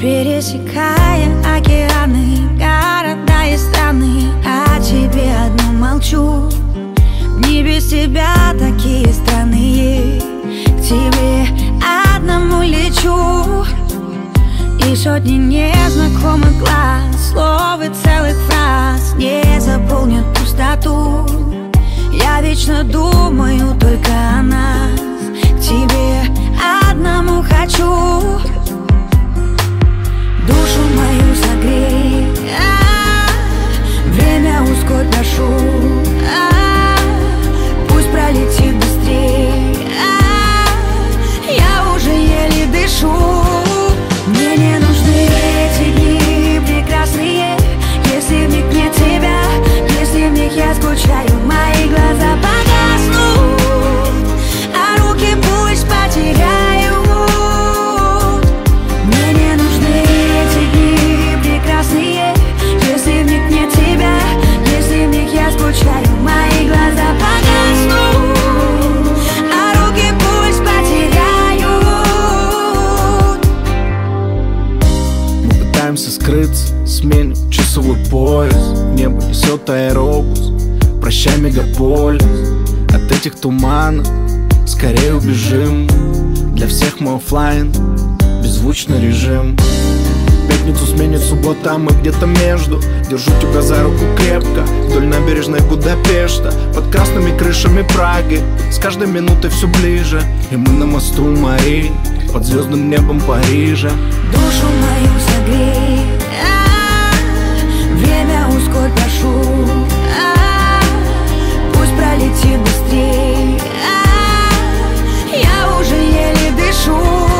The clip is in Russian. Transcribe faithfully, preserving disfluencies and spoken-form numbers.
Пересекая океаны, города и страны, о тебе одну молчу. Дни без тебя такие странные, к тебе одному лечу. И сотни незнакомых глаз, слов и целых фраз не заполнят пустоту. Я вечно думаю только о нас, к тебе одному хочу. Душу мою согрей, а, время ускорь, прошу, а, пусть пролетит быстрей, а, я уже еле дышу. Мне не нужны эти дни прекрасные, если в них нет тебя, если в них я скучаю, мои глаза погаснут, а руки пусть потеряют. Мне не нужны эти дни прекрасные, если в них нет тебя, если в них я скучаю, мои глаза погаснут, а руки пусть потеряют. Мы пытаемся скрыться, сменим часовой пояс, небо несет аэробус, прощай мегаполис. От этих туманов скорее убежим, для всех мы оффлайн, беззвучный режим. Пятницу сменит суббота, а мы где-то между. Держу тебя за руку крепко, вдоль набережной Будапешта, под красными крышами Праги, с каждой минутой все ближе. И мы на мосту Мари, под звездным небом Парижа. Душу мою согрей, а, время ускорь, прошу, а, пусть пролетит быстрей, а, я уже еле дышу.